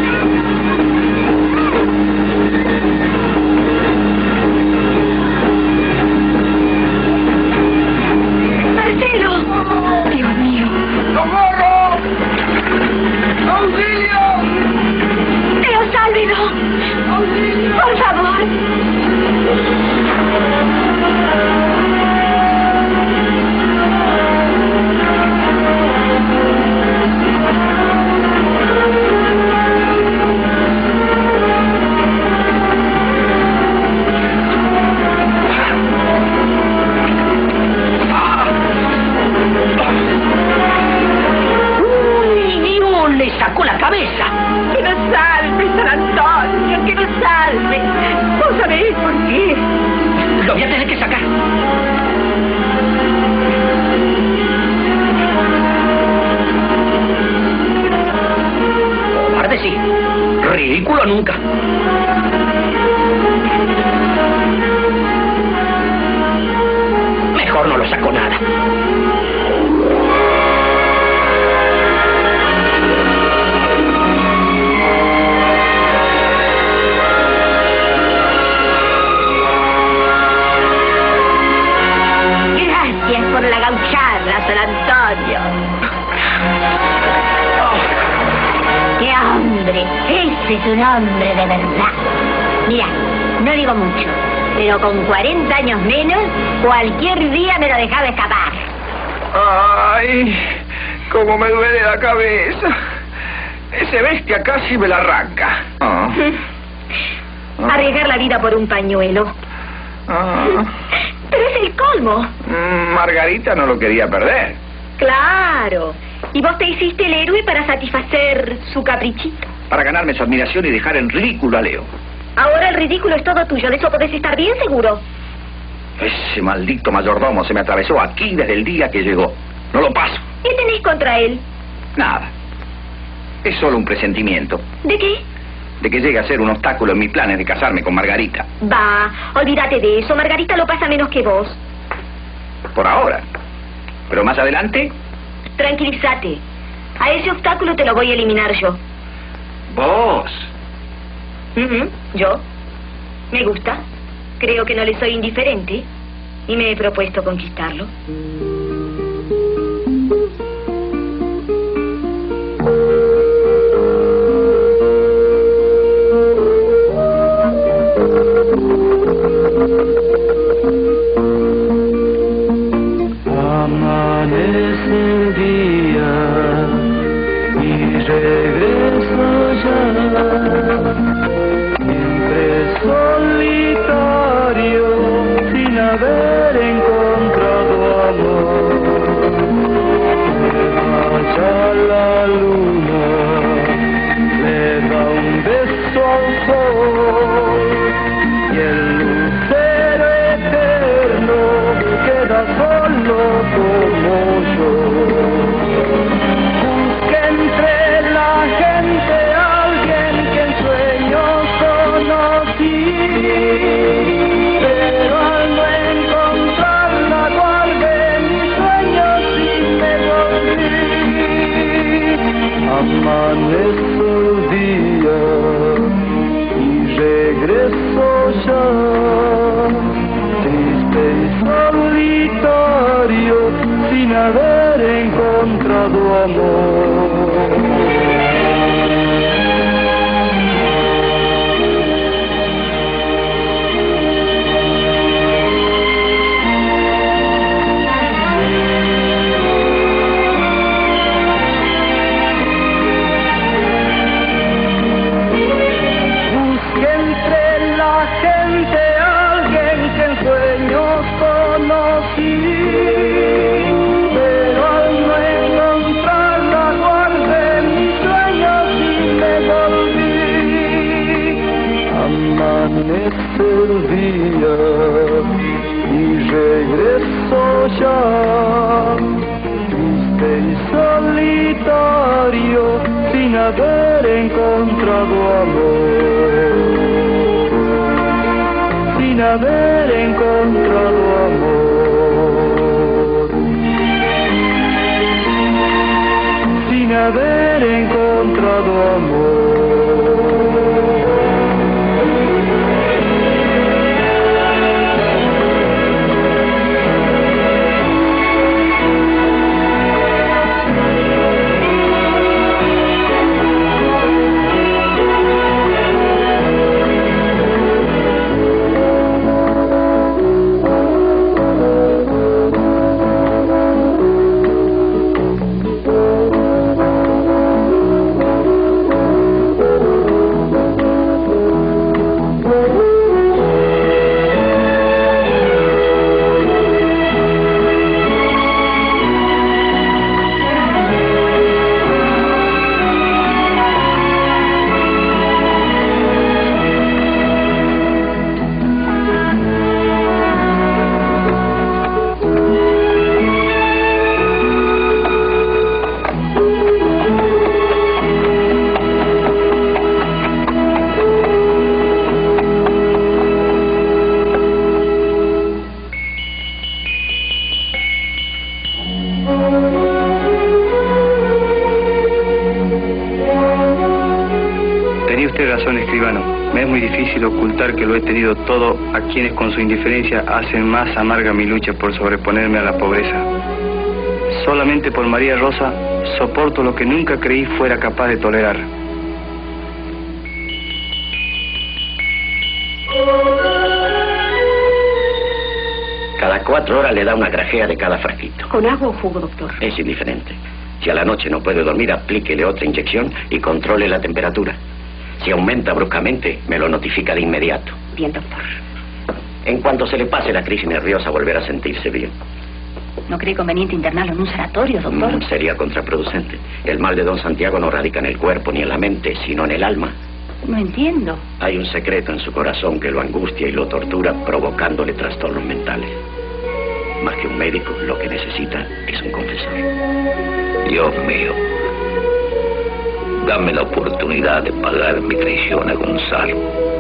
¡Marcelo! ¡Dios mío! ¡Socorro! ¡Auxilio! ¡Dios, sálvelo! ¡Por favor! Le sacó la cabeza. ¡Que nos salve, San Antonio! ¡Que nos salve! ¿Vos sabéis por qué? Lo voy a tener que sacar. Cobarde sí. Ridículo nunca. Mejor no lo saco nada. Por la gauchada, San Antonio. ¡Qué hombre! Ese es un hombre de verdad. Mira, no digo mucho, pero con 40 años menos, cualquier día me lo dejaba escapar. ¡Ay! ¡Cómo me duele la cabeza! Ese bestia casi me la arranca. Arriesgar la vida por un pañuelo. Pero es el colmo. Margarita no lo quería perder. Claro. Y vos te hiciste el héroe para satisfacer su caprichito. Para ganarme su admiración y dejar en ridículo a Leo. Ahora el ridículo es todo tuyo. De eso podés estar bien seguro. Ese maldito mayordomo se me atravesó aquí desde el día que llegó. No lo paso. ¿Qué tenés contra él? Nada. Es solo un presentimiento. ¿De qué? De que llegue a ser un obstáculo en mis planes de casarme con Margarita. Va, olvídate de eso. Margarita lo pasa menos que vos. Por ahora. Pero más adelante... Tranquilízate. A ese obstáculo te lo voy a eliminar yo. ¿Vos? Yo. Me gusta. Creo que no le soy indiferente. Y me he propuesto conquistarlo. Pero al no encontrarla guardé mis sueños y vive solitario sin haber encontrado amor, sin haber encontrado amor, sin haber encontrado amor. Que lo he tenido todo a quienes con su indiferencia hacen más amarga mi lucha por sobreponerme a la pobreza. Solamente por María Rosa soporto lo que nunca creí fuera capaz de tolerar. Cada 4 horas le da una grajea de cada frasquito. ¿Con agua o jugo, doctor? Es indiferente. Si a la noche no puede dormir, aplíquele otra inyección y controle la temperatura. Si aumenta bruscamente, me lo notifica de inmediato. Bien, doctor. En cuanto se le pase la crisis nerviosa, volverá a sentirse bien. ¿No cree conveniente internarlo en un sanatorio, doctor? Sería contraproducente. El mal de don Santiago no radica en el cuerpo ni en la mente, sino en el alma. No entiendo. Hay un secreto en su corazón que lo angustia y lo tortura, provocándole trastornos mentales. Más que un médico, lo que necesita es un confesor. Dios mío. Dame la oportunidad de pagar mi traición a Gonzalo.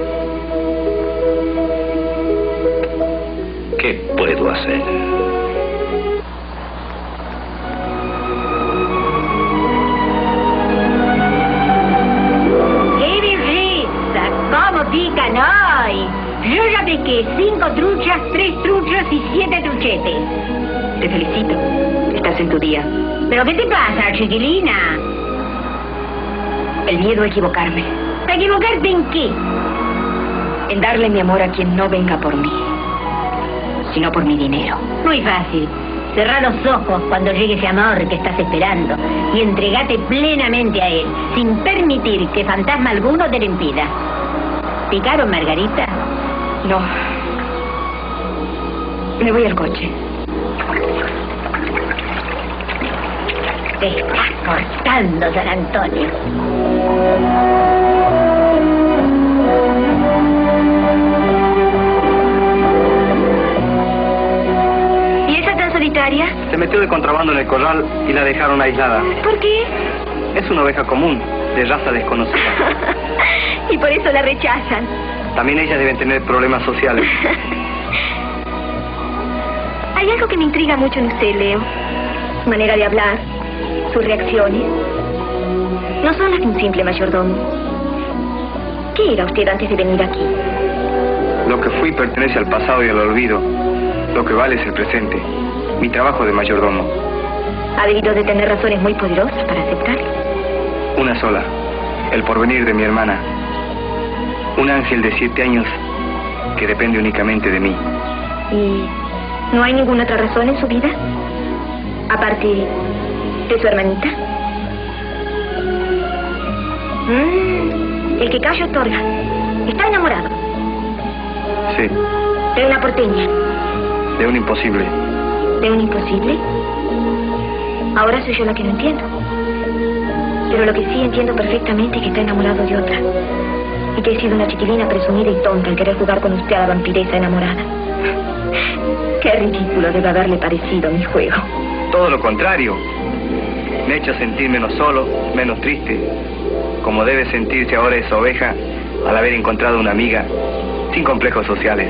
¿Qué puedo hacer? ¡Qué belleza! ¿Cómo pican hoy? Yo ya pesqué 5 truchas, 3 truchos y 7 truchetes. Te felicito. Estás en tu día. ¿Pero qué te pasa, chiquilina? El miedo a equivocarme. ¿A equivocarte en qué? En darle mi amor a quien no venga por mí, sino por mi dinero. Muy fácil. Cerrá los ojos cuando llegue ese amor que estás esperando y entregate plenamente a él, sin permitir que fantasma alguno te lo impida. ¿Picaron, Margarita? No. Me voy al coche. Te estás cortando, San Antonio. ¿Y esa tan solitaria? Se metió de contrabando en el corral y la dejaron aislada. ¿Por qué? Es una oveja común, de raza desconocida. Y por eso la rechazan. También ellas deben tener problemas sociales. Hay algo que me intriga mucho en usted, Leo. Su manera de hablar, sus reacciones. No son las de un simple mayordomo. ¿Qué era usted antes de venir aquí? Lo que fui pertenece al pasado y al olvido. Lo que vale es el presente. Mi trabajo de mayordomo. Ha debido de tener razones muy poderosas para aceptarlo. Una sola. El porvenir de mi hermana. Un ángel de 7 años que depende únicamente de mí. ¿Y no hay ninguna otra razón en su vida? Aparte de su hermanita. El que calla otorga. Está enamorado. Sí. De una porteña. De un imposible. ¿De un imposible? Ahora soy yo la que no entiendo. Pero lo que sí entiendo perfectamente es que está enamorado de otra. Y que he sido una chiquilina presumida y tonta al querer jugar con usted a la vampiresa enamorada. Qué ridículo debe haberle parecido mi juego. Todo lo contrario. me ha hecho sentir menos solo, menos triste, como debe sentirse ahora esa oveja al haber encontrado una amiga sin complejos sociales.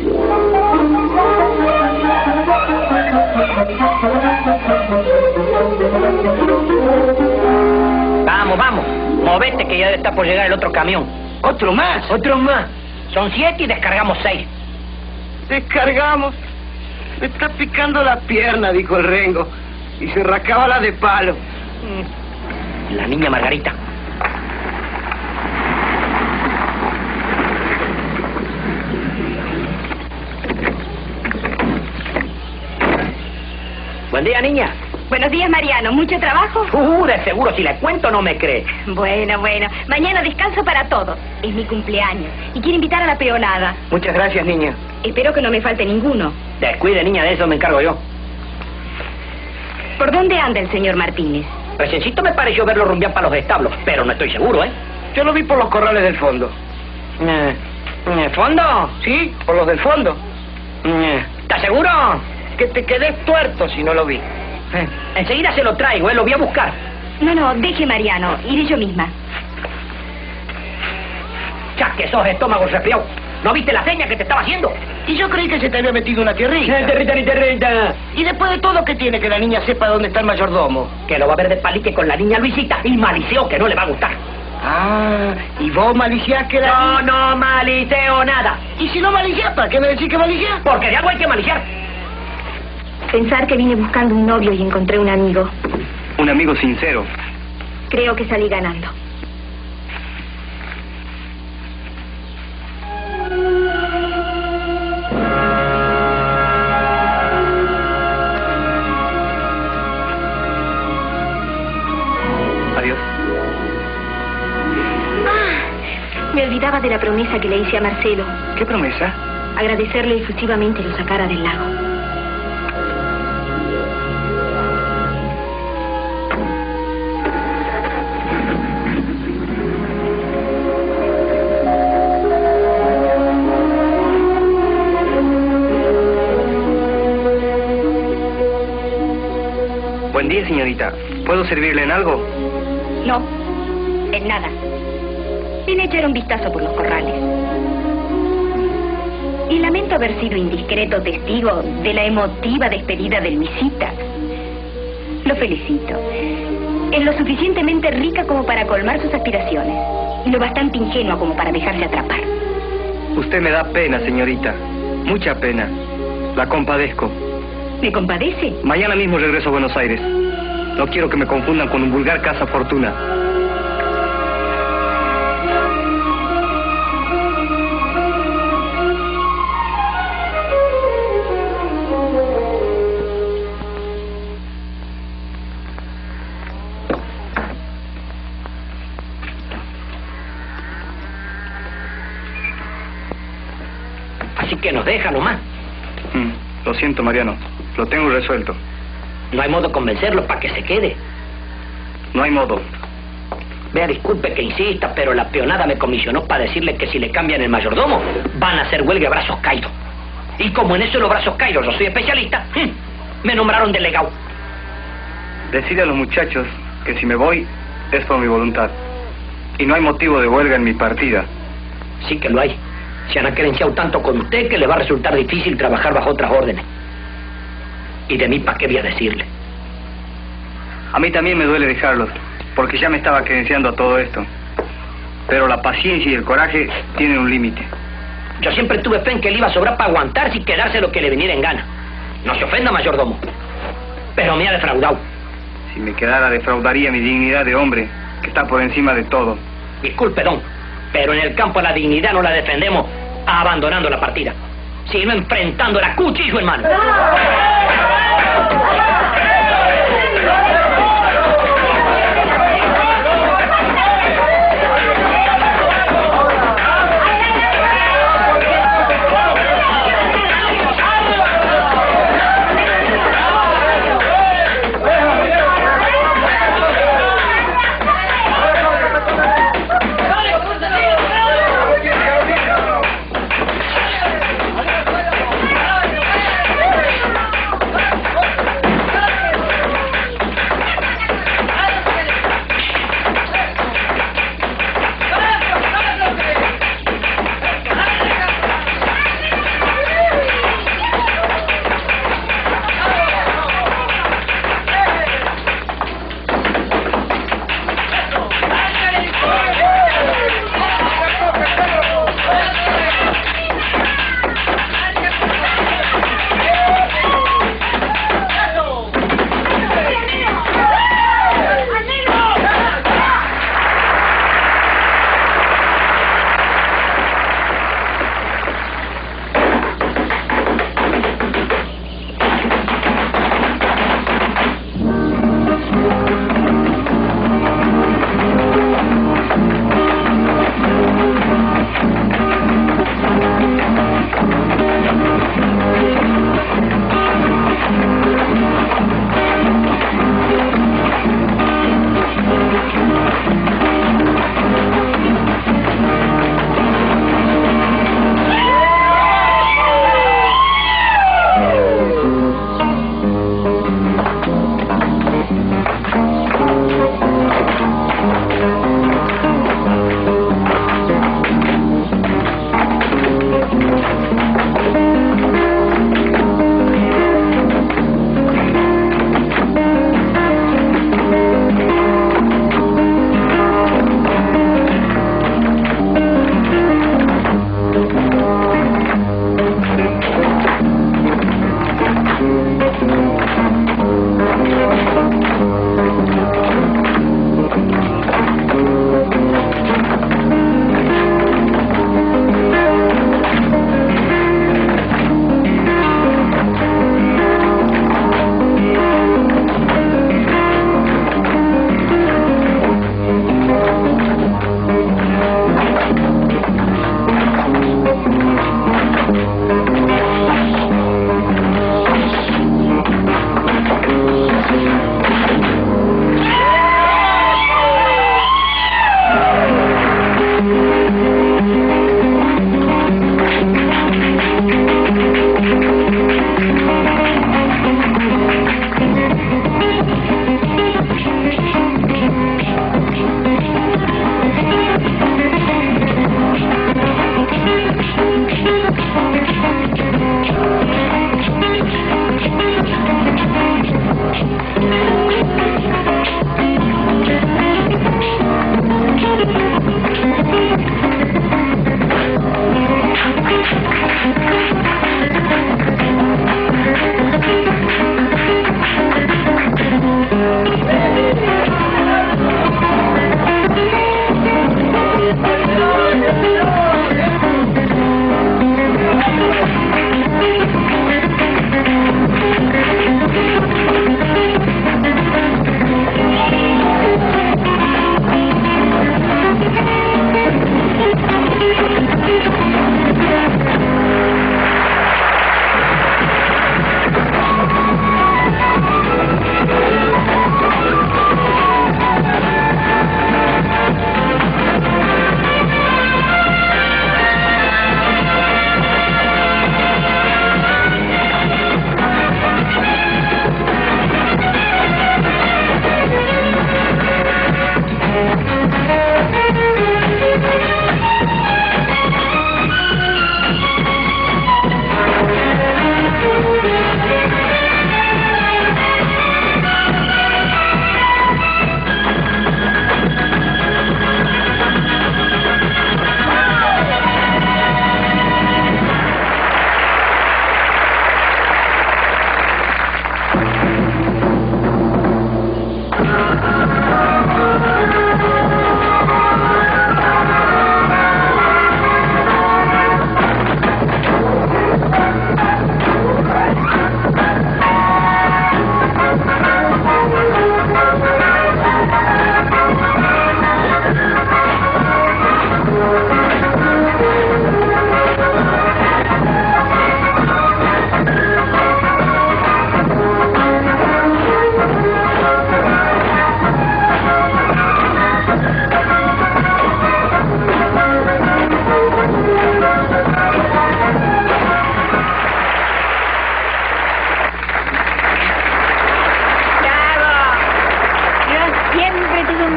Vamos, vamos, movete que ya debe estar por llegar el otro camión. ¿Otro más? Otro más. Son 7 y descargamos 6. Descargamos. Me está picando la pierna, dijo el rengo. Y se rascaba la de palo. La niña Margarita. Buen día, niña. Buenos días, Mariano. ¿Mucho trabajo? De seguro, si le cuento no me cree. Bueno. Mañana descanso para todos. Es mi cumpleaños. Y quiero invitar a la peonada. Muchas gracias, niña. Espero que no me falte ninguno. Descuide, niña, de eso me encargo yo. ¿Por dónde anda el señor Martínez? Reciéncito me pareció verlo rumbear para los establos, pero no estoy seguro, ¿eh? Yo lo vi por los corrales del fondo. ¿Fondo? Sí, por los del fondo. ¿Estás seguro? Que te quedé tuerto si no lo vi. Enseguida se lo traigo, lo voy a buscar. No, deje, Mariano. Iré yo misma. Ya que sos estómago resfriado. ¿No viste la seña que te estaba haciendo? Y yo creí que se te había metido una tierrita. Tierrita. Y después de todo, ¿qué tiene que la niña sepa dónde está el mayordomo? Que lo va a ver de palique con la niña Luisita y maliceo que no le va a gustar. Ah, ¿y vos maliciás que la... No maliceo nada. ¿Y si no maliciás, para qué me decís que maliciás? Porque de algo hay que maliciar. Pensar que vine buscando un novio y encontré un amigo. Un amigo sincero. Creo que salí ganando. Adiós. Me olvidaba de la promesa que le hice a Marcelo. ¿Qué promesa? Agradecerle efusivamente lo sacara del lago. Buen día, señorita. ¿Puedo servirle en algo? No, en nada. Vine a echar un vistazo por los corrales. Y lamento haber sido indiscreto testigo de la emotiva despedida de Luisita. Lo felicito. Es lo suficientemente rica como para colmar sus aspiraciones. Y lo bastante ingenua como para dejarse atrapar. Usted me da pena, señorita. Mucha pena. La compadezco. ¿Me compadece? Mañana mismo regreso a Buenos Aires. No quiero que me confundan con un vulgar cazafortuna. Así que nos deja nomás. Lo siento, Mariano. Lo tengo resuelto. No hay modo de convencerlo para que se quede. No hay modo. Vea, disculpe que insista, pero la peonada me comisionó para decirle que si le cambian el mayordomo, van a hacer huelga de brazos caídos. Y como en eso de los brazos caídos yo soy especialista, me nombraron delegado. Decide a los muchachos que si me voy es por mi voluntad. Y no hay motivo de huelga en mi partida. Sí que lo hay. Se han acerenciado tanto con usted que le va a resultar difícil trabajar bajo otras órdenes. ¿Y de mí para qué voy a decirle? A mí también me duele dejarlos, porque ya me estaba credenciando a todo esto. Pero la paciencia y el coraje tienen un límite. Yo siempre tuve fe en que le iba a sobrar para aguantarse y quedarse lo que le viniera en gana. No se ofenda, mayordomo. Pero me ha defraudado. Si me quedara, defraudaría mi dignidad de hombre, que está por encima de todo. Disculpe, don, pero en el campo la dignidad no la defendemos abandonando la partida, sino enfrentándola a cuchillo en mano.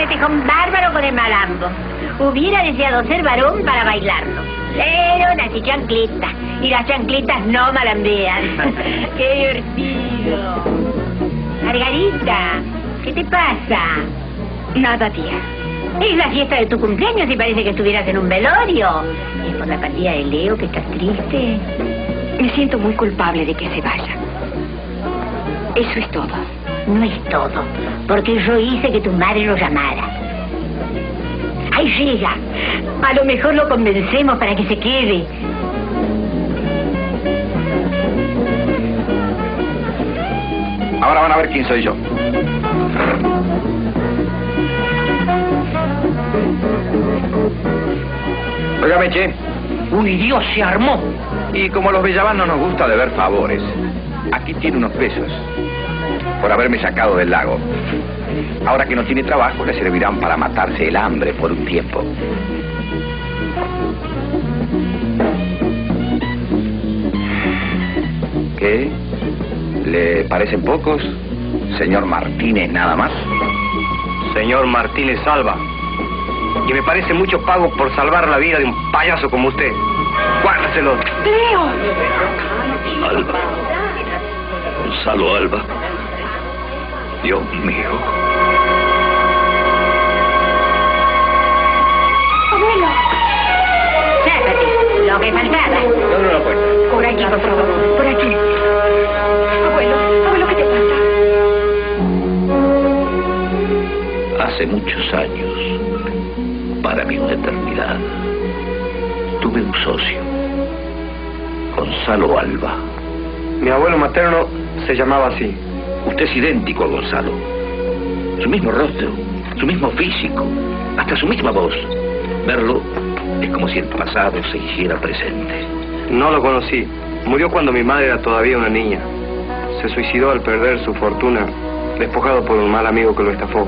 tejón bárbaro con el malambo. Hubiera deseado ser varón para bailarlo. Pero nací chanclita. Y las chanclitas no malambean. ¡Qué divertido! Margarita, ¿qué te pasa? Nada, tía. Es la fiesta de tu cumpleaños y parece que estuvieras en un velorio. ¿Es por la partida de Leo que estás triste? Me siento muy culpable de que se vaya. Eso es todo. No es todo, porque yo hice que tu madre lo llamara. ¡Ahí llega! A lo mejor lo convencemos para que se quede. Ahora van a ver quién soy yo. Óigame, che. Uy, Dios, se armó. Y como a los Bellaván no nos gusta deber favores, aquí tiene unos pesos por haberme sacado del lago. Ahora que no tiene trabajo, le servirán para matarse el hambre por un tiempo. ¿Qué? ¿Le parecen pocos, señor Martínez, nada más? Señor Martínez Alba. Y me parece mucho pago por salvar la vida de un payaso como usted. Guárdaselo. ¡Leo! Alba. Gonzalo Alba. Dios mío. ¡Abuelo! Sácate, lo que faltaba. Dale la puerta. Por aquí, por favor. Por aquí. Abuelo, ¿qué te pasa? Hace muchos años, para mí una eternidad, tuve un socio, Gonzalo Alba. Mi abuelo materno se llamaba así. Usted es idéntico a Gonzalo. Su mismo rostro, su mismo físico, hasta su misma voz. Verlo es como si el pasado se hiciera presente. No lo conocí. Murió cuando mi madre era todavía una niña. Se suicidó al perder su fortuna, despojado por un mal amigo que lo estafó.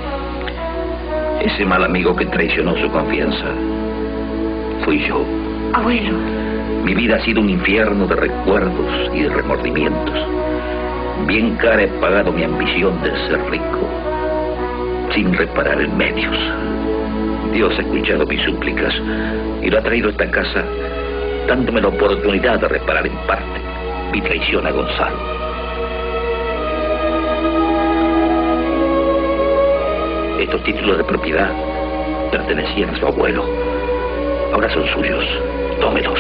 Ese mal amigo que traicionó su confianza fui yo. Abuelo. Mi vida ha sido un infierno de recuerdos y de remordimientos. Bien cara he pagado mi ambición de ser rico, sin reparar en medios. Dios ha escuchado mis súplicas y lo ha traído a esta casa, dándome la oportunidad de reparar en parte mi traición a Gonzalo. Estos títulos de propiedad pertenecían a su abuelo. Ahora son suyos. Tómelos.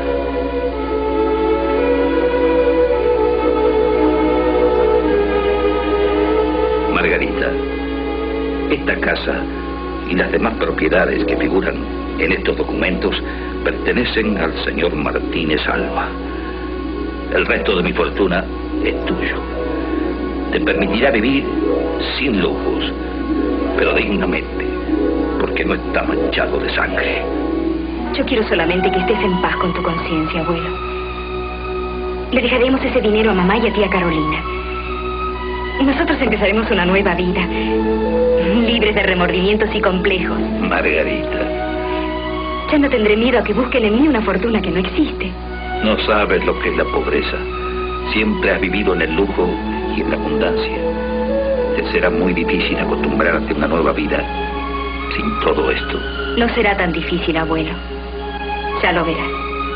Margarita, esta casa y las demás propiedades que figuran en estos documentos pertenecen al señor Martínez Alba. El resto de mi fortuna es tuyo. Te permitirá vivir sin lujos, pero dignamente, porque no está manchado de sangre. Yo quiero solamente que estés en paz con tu conciencia, abuelo. Le dejaremos ese dinero a mamá y a tía Carolina. Nosotros empezaremos una nueva vida, libres de remordimientos y complejos. Margarita. Ya no tendré miedo a que busquen en mí una fortuna que no existe. No sabes lo que es la pobreza. Siempre has vivido en el lujo y en la abundancia. Te será muy difícil acostumbrarte a una nueva vida sin todo esto. No será tan difícil, abuelo. Ya lo verás.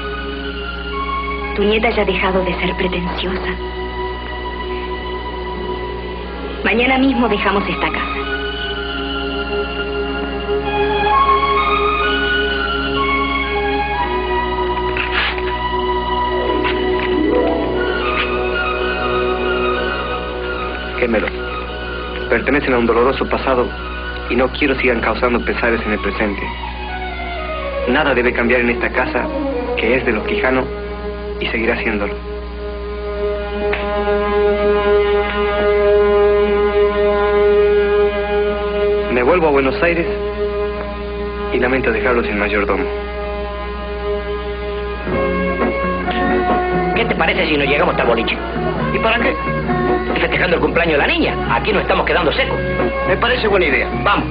Tu nieta ya ha dejado de ser pretenciosa. Mañana mismo dejamos esta casa. Quémelo. Pertenecen a un doloroso pasado y no quiero sigan causando pesares en el presente. Nada debe cambiar en esta casa, que es de los Quijano, y seguirá siéndolo. Me vuelvo a Buenos Aires y lamento dejarlo sin mayordomo. ¿Qué te parece si nos llegamos hasta el boliche? ¿Y para qué? Festejando el cumpleaños de la niña. Aquí nos estamos quedando secos. Me parece buena idea. Vamos.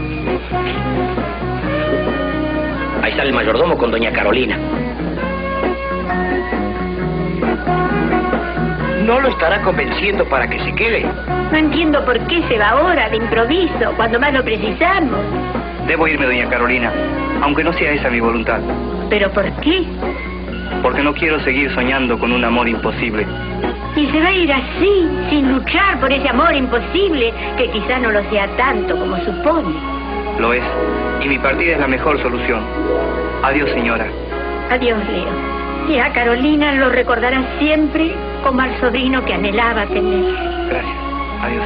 Ahí sale el mayordomo con doña Carolina. no lo estará convenciendo para que se quede. No entiendo por qué se va ahora, de improviso, cuando más lo precisamos. Debo irme, doña Carolina, aunque no sea esa mi voluntad. ¿Pero por qué? Porque no quiero seguir soñando con un amor imposible. Y se va a ir así, sin luchar por ese amor imposible, que quizá no lo sea tanto como supone. Lo es, y mi partida es la mejor solución. Adiós, señora. Adiós, Leo. Y a Carolina lo recordará siempre como al sobrino que anhelaba tener. Gracias. Adiós.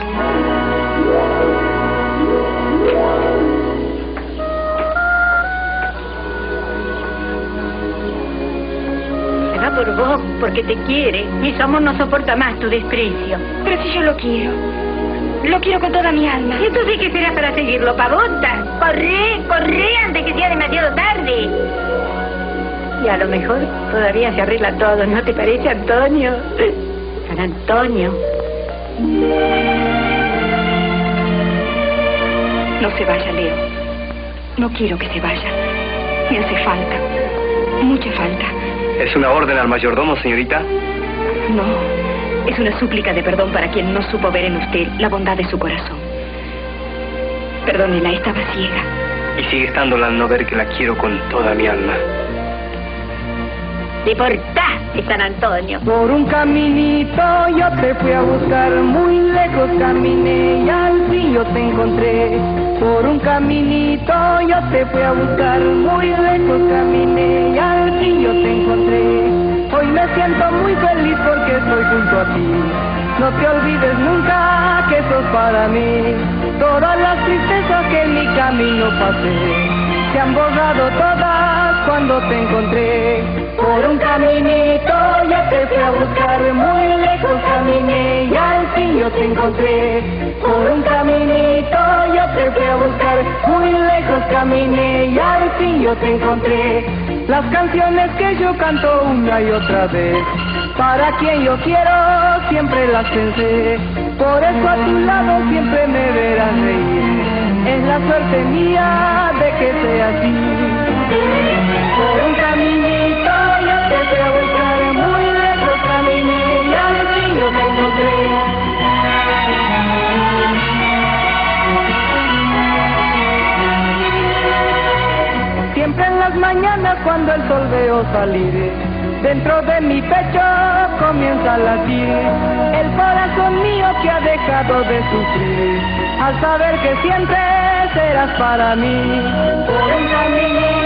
Se va por vos porque te quiere y su amor no soporta más tu desprecio. Pero si yo lo quiero con toda mi alma. ¿Y entonces qué será para seguirlo, pavota? Corre antes que sea demasiado tarde. Y a lo mejor todavía se arregla todo, ¿no te parece, Antonio? San Antonio. No se vaya, Leo. No quiero que se vaya. Me hace falta. Mucha falta. ¿Es una orden al mayordomo, señorita? No. Es una súplica de perdón para quien no supo ver en usted la bondad de su corazón. Perdónela, estaba ciega. Y sigue estándola al no ver que la quiero con toda mi alma. Te portaste, San Antonio. Por un caminito yo te fui a buscar, muy lejos caminé y al fin yo te encontré. Por un caminito yo te fui a buscar, muy lejos caminé y al fin yo te encontré. Hoy me siento muy feliz porque estoy junto a ti. No te olvides nunca que sos para mí. Todas las tristezas que en mi camino pasé se han borrado todas cuando te encontré. Por un caminito yo te fui a buscar, muy lejos caminé y al fin yo te encontré. Por un caminito yo te fui a buscar, muy lejos caminé y al fin yo te encontré. Las canciones que yo canto una y otra vez, para quien yo quiero siempre las pensé. Por eso a tu lado siempre me verás reír. Es la suerte mía de que sea así. Por un caminito yo te fui a buscar, muy lejos caminé y al fin yo te encontré. Siempre en las mañanas cuando el sol veo salir, dentro de mi pecho comienza a latir el corazón mío que ha dejado de sufrir, al saber que siempre serás para mí. Por un camino